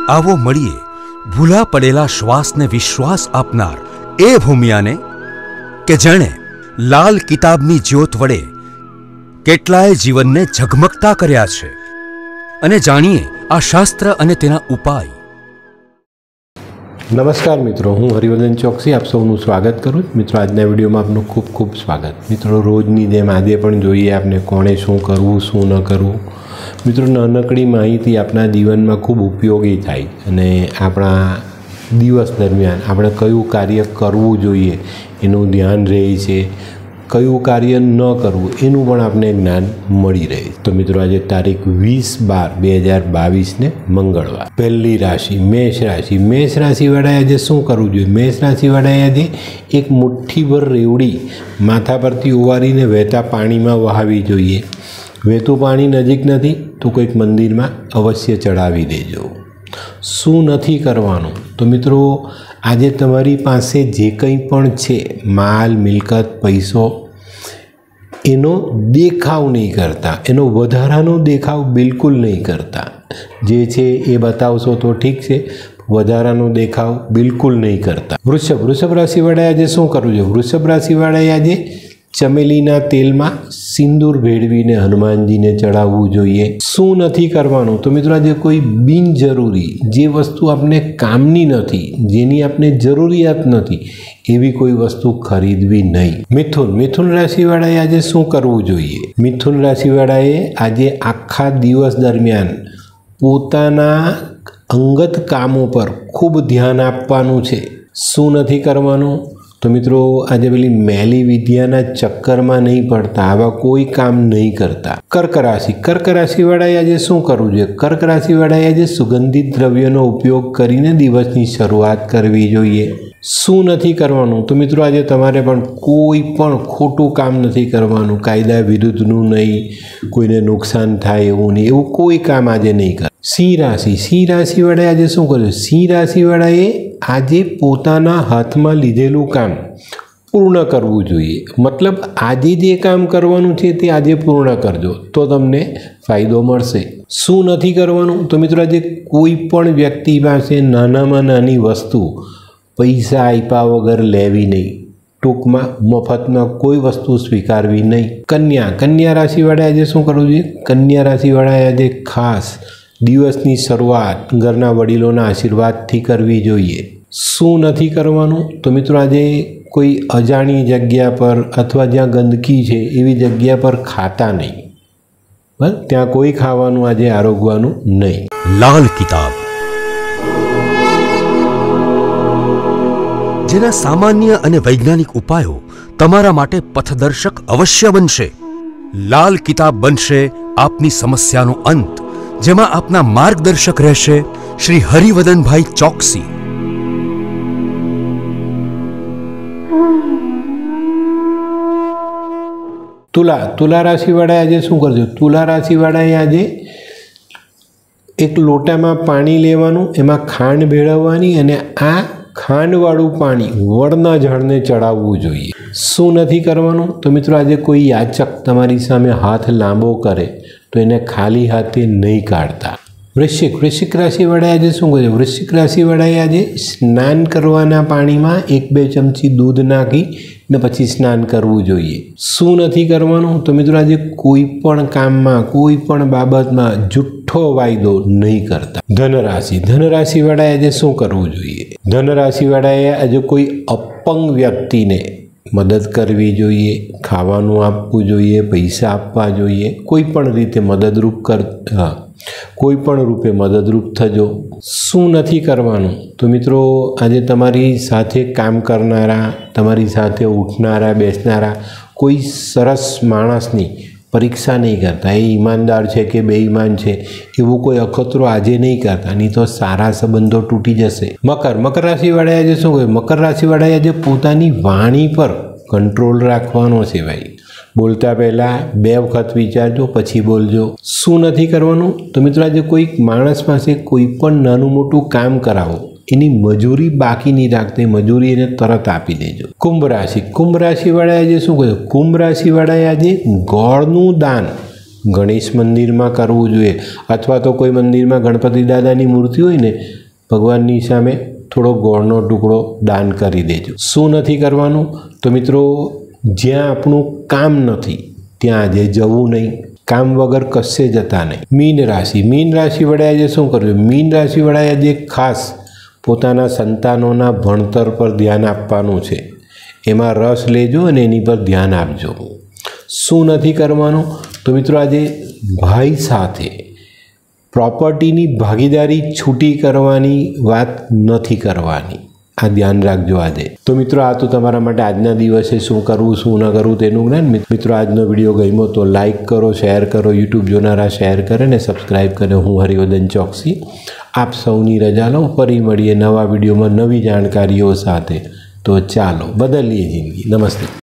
आवो मळीए भूला पड़ेला श्वास ने विश्वास आपनार ए भूमियाने के जेणे लाल किताबनी ज्योत वडे केटलाय जीवनने झगमगता कर्या छे अने जाणीए आ शास्त्र अने तेना उपाय। नमस्कार मित्रों, हूँ हरिवर्धन चौकसी आप सबनु स्वागत करूँ। मित्रों, आजना विडियो में आपनु खूब खूब स्वागत। मित्रों, रोजनी जेम आजे पण जोईए आपने कोणे शुं करवुं शुं न करवुं। मित्रों, नानकड़ी माहिती आपना जीवन में खूब उपयोगी थाय अने आपणा दिवस दरमियान आपणे कयुं कार्य करवुं जोईए एनुं ध्यान रहे छे, कयुं कार्य न करवुं एनुं पण आपने ज्ञान मळी रहे। तो मित्रों, आज तारीख 20/12/2022 ने मंगलवार। पहली राशि मेष राशि। मेष राशि वाळाए आज शुं करवुं जोईए? मेष राशि वाळाए आज एक मुठ्ठीभर रेवड़ी माथा परथी ओवारीने वहेता पाणीमां वहावी जोईए। वहेतुं पाणी नजीक नथी तो कोईक मंदिरमां अवश्य चढ़ावी देजो। शुं नथी करवानुं? तो मित्रों, આજે તમારી પાસે જે કંઈ પણ છે માલ મિલકત પૈસો એનો દેખાવ નહીં કરતા, એનો વધારાનો દેખાવ બિલકુલ નહીં કરતા। જે છે એ બતાવશો તો ઠીક છે, વધારાનો દેખાવ બિલકુલ નહીં કરતા। વૃષભ રાશિવાળાએ આજે શું કરવું જોઈએ? વૃષભ રાશિવાળાએ આજે ચમેલીના તેલમાં સિંદૂર ભેળવીને હનુમાનજીને ચડાવવું જોઈએ। શું નથી કરવાનું? તો મિત્રો, આજે કોઈ બિનજરૂરી જે વસ્તુ આપને કામની નથી, જેની આપને જરૂરિયાત નથી એવી કોઈ વસ્તુ ખરીદવી નહીં। મિથુન રાશિવાળાએ આજે શું કરવું જોઈએ? મિથુન રાશિવાળાએ આજે આખા દિવસ દરમિયાન પોતાના અંગત કામો પર ખૂબ ધ્યાન આપવાનું છે। શું નથી કરવાનું? तो मित्रों, आज पेली मैली विद्याना चक्कर में नहीं पड़ता, आवा कोई काम नहीं करता। कर्क राशि वाळाए आज शुं करवुं जोईए? कर्क राशि वाळाए आज सुगंधित द्रव्योनो उपयोग करीने दिवसनी शरूआत करवी जोईए। शुं नथी करवानुं? तो मित्रों, आज तमारे पण कोई पण खोटुं काम नथी करवानुं, कायदा विरुद्धनुं नहीं, कोईने नुकसान थाय एवुं नहीं, एवुं कोई काम आज नहीं कर। सिंह राशि वाळाए आज शुं करवुं? सिंह राशि वाळाए આજે પોતાના હાથમાં લીધેલું કામ પૂર્ણ કરવું જોઈએ। મતલબ આજે જે કામ કરવાનું છે તે આજે પૂર્ણ કરજો તો તમને ફાયદો મળશે। શું નથી કરવાનું? તો મિત્રો, આજે કોઈ પણ વ્યક્તિ પાસે નાનામાં નાની વસ્તુ પૈસા આપ્યા વગર લેવી નહીં। ટૂંકમાં મફતમાં કોઈ વસ્તુ સ્વીકારવી નહીં। કન્યા રાશિવાળાએ આજે શું કરવું જોઈએ? કન્યા રાશિવાળાએ આજે ખાસ દિવસની શરૂઆત ઘરના વડીલોના આશીર્વાદથી કરવી જોઈએ। શું નથી કરવાનું? તો મિત્રો, આજે કોઈ અજાણી જગ્યા પર અથવા જ્યાં ગંદકી છે એવી જગ્યા પર ખાતા નહીં, બસ ત્યાં કોઈ ખાવાનું આજે આરોગવાનું નહીં। લાલ કિતાબ જેના સામાન્ય અને વૈજ્ઞાનિક ઉપાયો તમારા માટે પથદર્શક અવશ્ય બનશે। લાલ કિતાબ બનશે આપની સમસ્યાનો અંત, જેમાં આપના માર્ગદર્શક રહેશે શ્રી હરિવર્ધનભાઈ ચોકસી। तुला राशिवाळाए आज शुं करजो? तुला राशिवाळाए आज एक लोटामां पाणी लेवानुं, एमां खांड भेळववानी अने आ खांडवाळुं पाणी वडना झाडने चढ़ाववुं जोईए। शुं नथी करवानुं? तो मित्रों, आज कोई याचक तमारी सामे हाथ लांबो करे तो एने खाली हाथे नहीं काढता। वृश्चिक राशिवाळाए आज शुं करजो? वृश्चिक राशिवाळाए आज स्नान करवाना पाणीमां 1-2 चमची दूध नाखी ने पछी स्नान करवुं जोईए। शुं नथी करवानुं? तो मित्रों, आज कोई पण काममां कोई पण बाबतमां जूठो वायदो नहीं करता। धनराशिवाळाए आज शुं करवुं जोईए? धनराशिवाळाए आज कोई अपंग व्यक्तिने मदद करवी जोईए, खावानुं आपवुं जोईए, पैसा आपवा जोईए, कोई पण रीते मददरूप कोईपण रूपे मददरूप थजो। शुं नथी करवानुं? तो मित्रों, आज तमारी साथे काम करनारा, तमारी साथे उठनारा बेसनारा कोई सरस माणसनी परीक्षा नहीं करता, ए ईमानदार है कि बेईमान है एवं कोई अखतरो आज नहीं करता, नहीं तो सारा संबंधों तूटी जशे। मकर राशिवाळाए आज शुं कर्युं? मकर राशिवाळाए आज पोतानी वाणी पर कंट्रोल राखवानो छे भाई। बोलता पहला 2 वखत विचारजो पछी बोलजो। शुं नथी करवानुं? तो मित्रों, आज कोई माणस पासे कोई पण नानुं मोटुं काम करावो, एनी मजूरी बाकी नहीं राखते, मजूरी एने तरत आपी देजो। कुंभ राशिवाळाए आज शुं कर्युं? कुंभ राशिवाळाए आज गोळनुं दान ગણેશ મંદિરમાં કરવું જોઈએ, અથવા તો કોઈ મંદિરમાં ગણપતિ દાદાની મૂર્તિ હોય ને ભગવાનની સામે થોડો ગોળનો ટુકડો દાન કરી દેજો. શું નથી કરવાનું? તો મિત્રો, જ્યાં આપણું કામ નથી ત્યાં આજે જવું નહીં, કામ વગર કશે જતા નહીં. મીન રાશિ વડે આજે શું કરવું? મીન રાશિ વડે આજે ખાસ પોતાના સંતાનોના ભણતર પર ધ્યાન આપવાનું છે. એમાં રસ લેજો અને એની પર ધ્યાન આપજો. શું નથી કરવાનું? તો મિત્રો, આજે ભાઈ સાથે પ્રોપર્ટીની ભાગીદારી છૂટી કરવાની વાત નથી કરવાની. આ ધ્યાન રાખજો આજે. તો મિત્રો, આ તો તમારા માટે આજના દિવસે શું કરવું શું ન કરવું તેનું જ્ઞાન. મિત્રો, આજનો વિડીયો ગમ્યો તો લાઈક કરો, શેર કરો, યુટ્યુબ જોનારા શેર કરે ને સબસ્ક્રાઈબ કરે. હું હરિવર્ધન ચોકસી આપ સૌની રજા લઉં. ફરી મળીએ નવા વિડીયોમાં નવી જાણકારીઓ સાથે. તો ચાલો બદલીએ જિંદગી. નમસ્તે.